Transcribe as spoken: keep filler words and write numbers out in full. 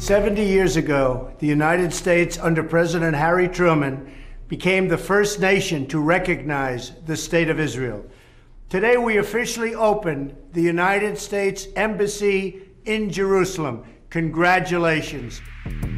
seventy years ago, the United States, under President Harry Truman, became the first nation to recognize the State of Israel. Today, we officially opened the United States Embassy in Jerusalem. Congratulations.